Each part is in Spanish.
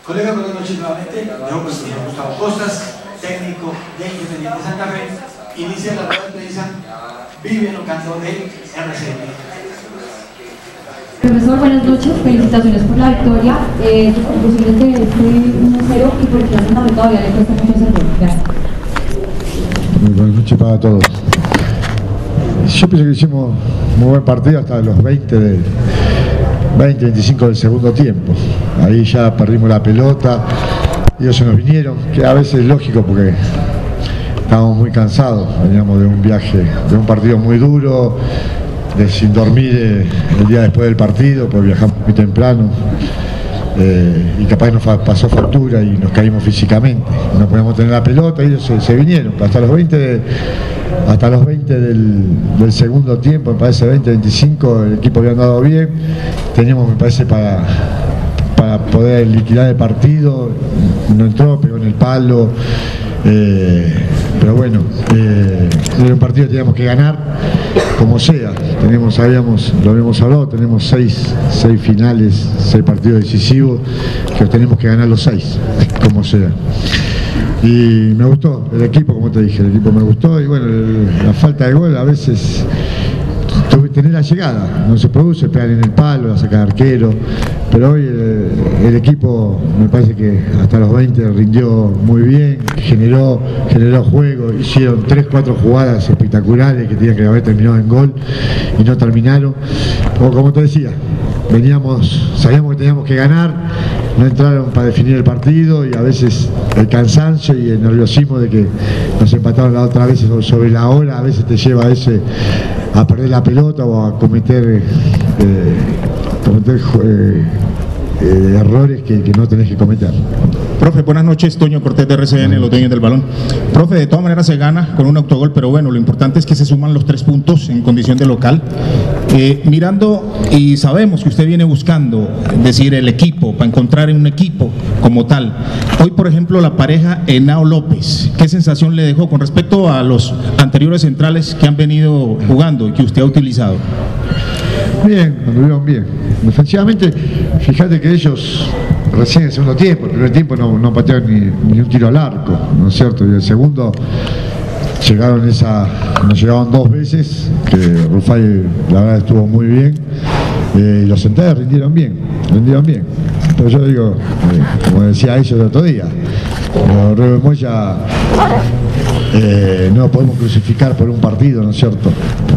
Colega, buenas noches nuevamente. Yo, pues, Gustavo Costas, técnico de Independiente Santa Fe, inicia la rueda de prensa Vivian Ocando de RCN. Profesor, buenas noches, felicitaciones por la victoria. Posible que esté 1-0 y porque la Santa Fe todavía le cuesta mucho hacer gol. Gracias. Muy buenas noches para todos. Yo pienso que hicimos muy buen partido hasta los 20-25 del segundo tiempo. Ahí ya perdimos la pelota, ellos se nos vinieron, que a veces es lógico porque estábamos muy cansados, veníamos de un viaje, de un partido muy duro, sin dormir el día después del partido, porque viajamos muy temprano. Y capaz nos pasó factura y nos caímos físicamente, no podíamos tener la pelota y ellos se vinieron hasta los 20 del segundo tiempo, me parece 20-25 el equipo había andado bien, teníamos, me parece, para poder liquidar el partido, no entró, pegó en el palo, pero bueno, era un partido que teníamos que ganar como sea. Lo habíamos hablado, tenemos 6 finales, 6 partidos decisivos que tenemos que ganar los 6, como sea. Y me gustó el equipo, como te dije, el equipo me gustó y bueno, la falta de gol a veces, tener la llegada, no se produce, pegar en el palo, la saca de arquero, pero hoy el equipo me parece que hasta los 20 rindió muy bien, generó juego, hicieron 3-4 jugadas espectaculares que tenían que haber terminado en gol y no terminaron. Como te decía, sabíamos que teníamos que ganar, no entraron para definir el partido y a veces el cansancio y el nerviosismo de que nos empataron la otra vez sobre la hora, a veces te lleva a perder la pelota o a cometer errores que no tenés que cometer. Profe, buenas noches, Toño Cortés de RCN, los dueños del balón. Profe, de todas maneras se gana con un autogol, pero bueno, lo importante es que se suman los 3 puntos en condición de local. Mirando, y sabemos que usted viene buscando, es decir, el equipo, para encontrar un equipo como tal. Hoy, por ejemplo, la pareja Henao López, ¿qué sensación le dejó con respecto a los anteriores centrales que han venido jugando y que usted ha utilizado? Bien, anduvieron bien. Defensivamente, fíjate que ellos recién en el segundo tiempo, el primer tiempo no patearon ni un tiro al arco, ¿no es cierto? Y el segundo nos llegaban 2 veces, que Rufai la verdad estuvo muy bien, y los centrales rindieron bien. Pero yo digo, como decía ellos el otro día, Rubén Moya no lo podemos crucificar por un partido, ¿no es cierto?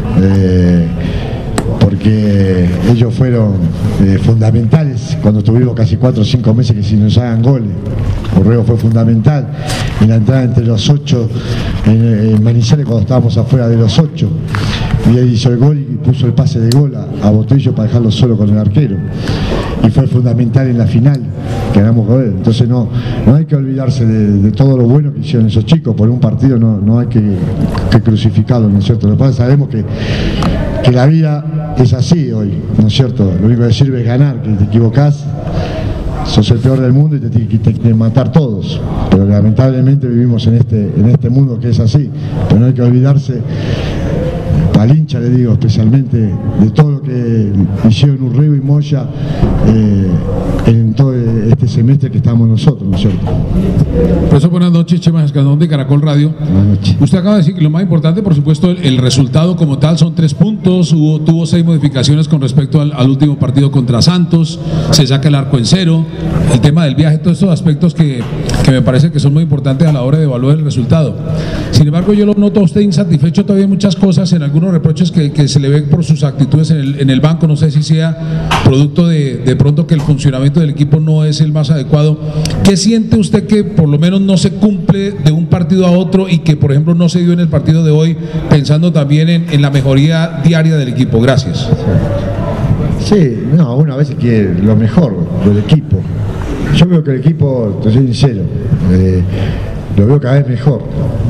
Porque ellos fueron fundamentales cuando tuvimos casi 4 o 5 meses que si nos hagan goles. Correo fue fundamental en la entrada entre los 8 en Manizales cuando estábamos afuera de los 8 y él hizo el gol y puso el pase de gol a Botello para dejarlo solo con el arquero y fue fundamental en la final que ganamos con él. Entonces no hay que olvidarse de todo lo bueno que hicieron esos chicos. Por un partido no hay que crucificarlo, ¿no es cierto? Lo que pasa es que sabemos que la vida es así hoy, ¿no es cierto? Lo único que sirve es ganar, que te equivocás, sos el peor del mundo y te tienen que matar todos. Pero lamentablemente vivimos en este mundo que es así. Pero no hay que olvidarse, al hincha le digo especialmente, de todo lo que hicieron Urrego y Moya en todo este semestre que estamos nosotros, ¿no es cierto? Profesor, buenas noches, Chema Escandón de Caracol Radio. Buenas noches. Usted acaba de decir que lo más importante, por supuesto, el resultado como tal son 3 puntos, tuvo 6 modificaciones con respecto al último partido contra Santos, se saca el arco en 0, el tema del viaje, todos estos aspectos que me parece que son muy importantes a la hora de evaluar el resultado. Sin embargo, yo lo noto a usted insatisfecho todavía en muchas cosas, en algunos reproches que se le ven por sus actitudes en el banco, no sé si sea producto de pronto que el funcionamiento del equipo no es el más adecuado. ¿Qué siente usted que por lo menos no se cumple de un partido a otro y que por ejemplo no se dio en el partido de hoy, pensando también en la mejoría diaria del equipo? Gracias. Sí, uno a veces quiere lo mejor del equipo. Yo veo que el equipo, te soy sincero, lo veo cada vez mejor,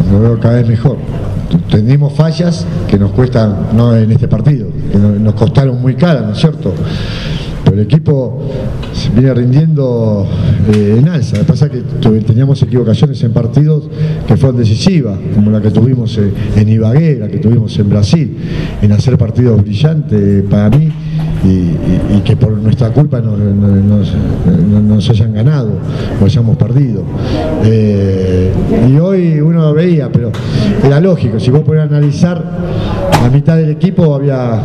Tenemos fallas que nos cuestan, no en este partido, que nos costaron muy caras, ¿no es cierto? Pero el equipo viene rindiendo en alza. Lo que pasa es que teníamos equivocaciones en partidos que fueron decisivas, como la que tuvimos en Ibagué, la que tuvimos en Brasil, en hacer partidos brillantes. Para mí y que por nuestra culpa nos hayan ganado o hayamos perdido. Y hoy uno lo veía, pero era lógico, si vos podés analizar, la mitad del equipo había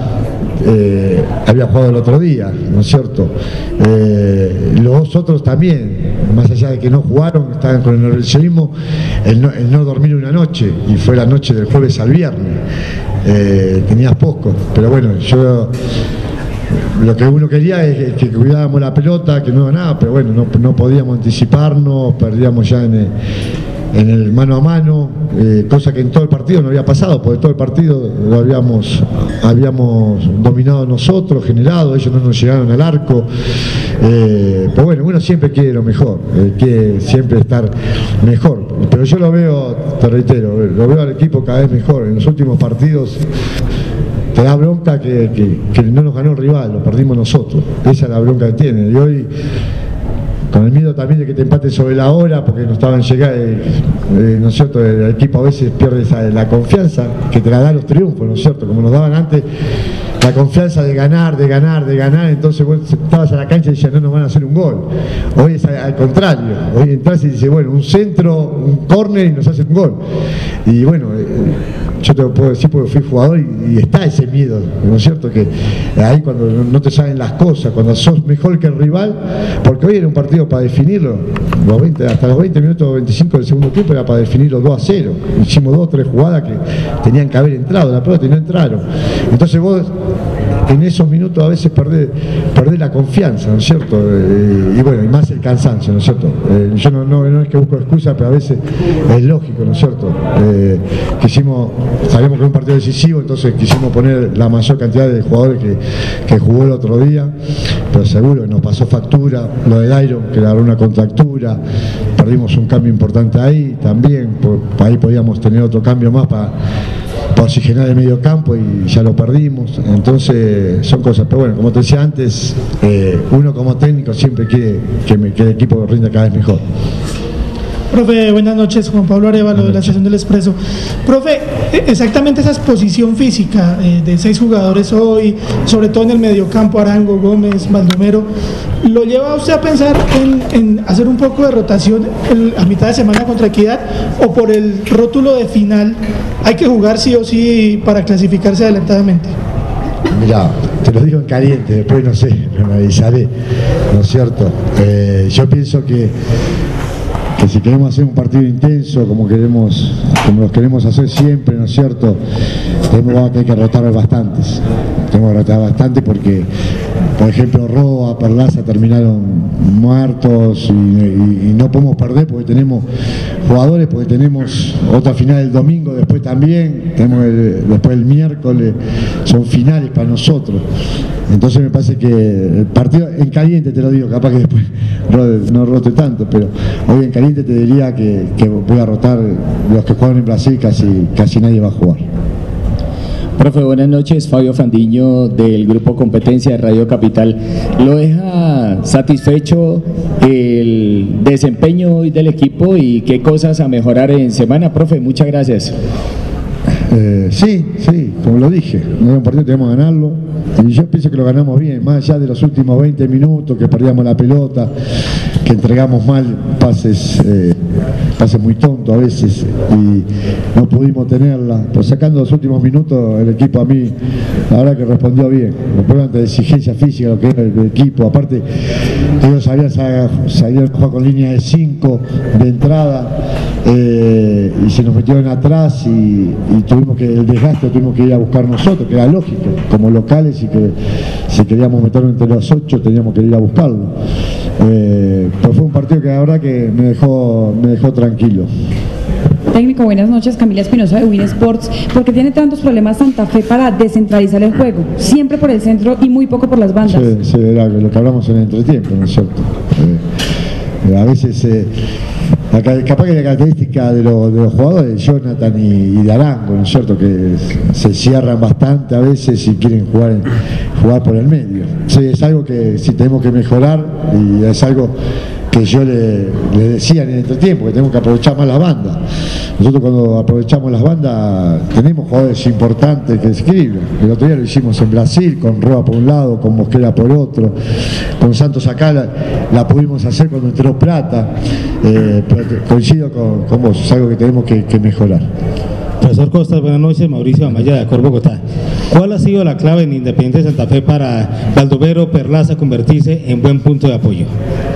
jugado el otro día, ¿no es cierto? Los otros también, más allá de que no jugaron, estaban con el nerviosismo, el no dormir una noche, y fue la noche del jueves al viernes. Tenías poco, pero bueno, yo lo que uno quería es que cuidáramos la pelota, que no ganaba, pero bueno, no podíamos anticiparnos, perdíamos ya en el mano a mano, cosa que en todo el partido no había pasado, porque todo el partido lo habíamos dominado nosotros, generado, ellos no nos llegaron al arco. Pero bueno, uno siempre quiere lo mejor, quiere siempre estar mejor, pero yo lo veo, te reitero, lo veo al equipo cada vez mejor. En los últimos partidos te da bronca que no nos ganó el rival, lo perdimos nosotros, esa es la bronca que tiene. Y hoy, con el miedo también de que te empaten sobre la hora, porque no estaban llegando, ¿no es cierto? El equipo a veces pierde la confianza que te la dan los triunfos, ¿no es cierto? Como nos daban antes, la confianza de ganar, entonces vos estabas a la cancha y decías, no nos van a hacer un gol. Hoy es al contrario, hoy entras y dices, bueno, un centro, un córner y nos hacen un gol. Y bueno, yo te lo puedo decir porque fui jugador y está ese miedo, ¿no es cierto? Que ahí cuando no te salen las cosas, cuando sos mejor que el rival, porque hoy era un partido para definirlo, hasta los 20 minutos 25 del segundo tiempo era para definirlo 2-0. Hicimos 2 o 3 jugadas que tenían que haber entrado la pelota y no entraron. Entonces vos en esos minutos a veces perdés la confianza, ¿no es cierto? Y bueno, y más el cansancio, ¿no es cierto? Yo no es que busco excusas, pero a veces es lógico, ¿no es cierto? Sabíamos que era un partido decisivo, entonces quisimos poner la mayor cantidad de jugadores que jugó el otro día, pero seguro que nos pasó factura, lo de Dairon, que le agarró una contractura, perdimos un cambio importante ahí también, ahí podíamos tener otro cambio más para oxigenar el medio campo y ya lo perdimos. Entonces son cosas, pero bueno, como te decía antes, uno como técnico siempre quiere que el equipo rinda cada vez mejor. Profe, buenas noches, Juan Pablo Arevalo de la Estación del Expreso. Profe, exactamente esa exposición física de 6 jugadores hoy, sobre todo en el mediocampo, Arango, Gómez, Baldomero, ¿lo lleva a usted a pensar en hacer un poco de rotación a mitad de semana contra Equidad, o por el rótulo de final hay que jugar sí o sí para clasificarse adelantadamente? Mirá, te lo digo en caliente, después no sé, me analizaré, ¿no es cierto? Yo pienso que si queremos hacer un partido intenso como los queremos hacer siempre, ¿no es cierto? Vamos a tener que rotar bastantes. Tenemos que rotar bastante porque, por ejemplo, Roa, Perlaza terminaron muertos y no podemos perder porque tenemos jugadores, porque tenemos otra final el domingo, después también, tenemos después el miércoles, son finales para nosotros. Entonces me parece que el partido en caliente, te lo digo, capaz que después no rote tanto, pero hoy en caliente te diría que voy a rotar los que juegan en Brasil, casi nadie va a jugar. Profe, buenas noches, Fabio Fandiño del Grupo Competencia de Radio Capital. ¿Lo deja satisfecho el desempeño hoy del equipo y qué cosas a mejorar en semana? Profe, muchas gracias. Sí, como lo dije, no era un partido que teníamos que ganarlo y yo pienso que lo ganamos bien, más allá de los últimos 20 minutos que perdíamos la pelota, que entregamos mal pases muy tontos a veces y no pudimos tenerla, pero sacando los últimos minutos el equipo a mí la verdad que respondió bien. Después ante la exigencia física lo que era el equipo, aparte ellos sabían jugar con línea de 5 de entrada y se nos metieron atrás y tuvimos que, el desgaste tuvimos que ir a buscar nosotros, que era lógico, como locales, y que si queríamos meternos entre los 8 teníamos que ir a buscarlo. Pero fue un partido que la verdad que me dejó tranquilo. Técnico, buenas noches, Camila Espinosa de Win Sports. ¿Por qué tiene tantos problemas Santa Fe para descentralizar el juego? Siempre por el centro y muy poco por las bandas. Sí, era lo que hablamos en el entretiempo, ¿no es cierto? A veces capaz que la característica de los jugadores, Jonathan y de Arango, ¿no es cierto? Que se cierran bastante a veces y quieren jugar por el medio. Sí, es algo que sí tenemos que mejorar y es algo que yo le decía en el entretiempo, que tenemos que aprovechar más las bandas. Nosotros cuando aprovechamos las bandas tenemos jugadores importantes que desequilibran. El otro día lo hicimos en Brasil, con Roa por un lado, con Mosquera por otro, con Santos acá la pudimos hacer cuando entró Plata, pero coincido con vos, es algo que tenemos que mejorar. Profesor Costas, buenas noches. Mauricio Amaya de Acor Bogotá. ¿Cuál ha sido la clave en Independiente de Santa Fe para Baldomero Perlaza convertirse en buen punto de apoyo?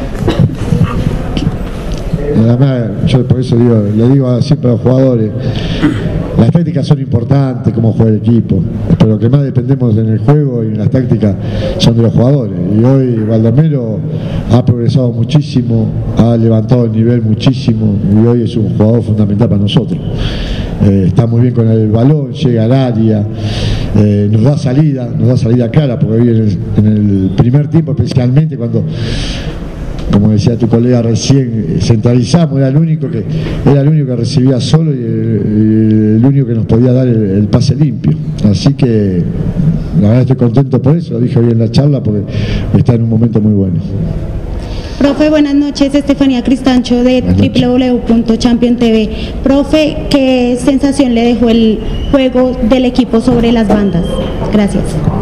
Además, yo por eso le digo siempre a los jugadores, las tácticas son importantes, cómo juega el equipo, pero lo que más dependemos en el juego y en las tácticas son de los jugadores. Y hoy Baldomero ha progresado muchísimo, ha levantado el nivel muchísimo y hoy es un jugador fundamental para nosotros. Está muy bien con el balón, llega al área, nos da salida clara, porque hoy en el primer tiempo, especialmente cuando, como decía tu colega recién, centralizamos, era el único que recibía solo y el único que nos podía dar el pase limpio. Así que la verdad estoy contento por eso, lo dije hoy en la charla, porque está en un momento muy bueno. Profe, buenas noches. Estefanía Cristancho de www.champion.tv. Profe, ¿qué sensación le dejó el juego del equipo sobre las bandas? Gracias.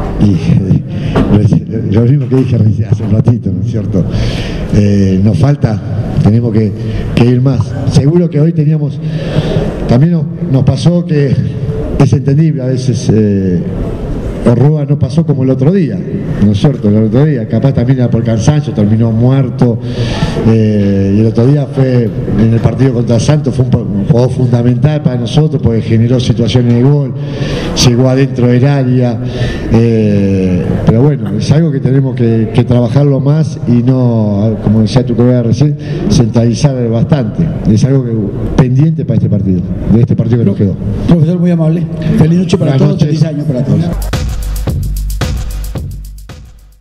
Y lo mismo que dije hace un ratito, ¿no es cierto? Nos falta, tenemos que ir más. Seguro que hoy teníamos, también nos pasó que es entendible a veces. Orrua no pasó como el otro día, ¿no es cierto? El otro día, capaz también era por cansancio, terminó muerto. Y el otro día fue, en el partido contra Santos, fue un juego fundamental para nosotros porque generó situaciones de gol, llegó adentro del área. Pero bueno, es algo que tenemos que trabajarlo más y no, como decía tu colega recién, centralizar bastante. Es algo pendiente para este partido, de este partido que nos quedó. Profesor, muy amable. Feliz noche para todos, feliz año para todos.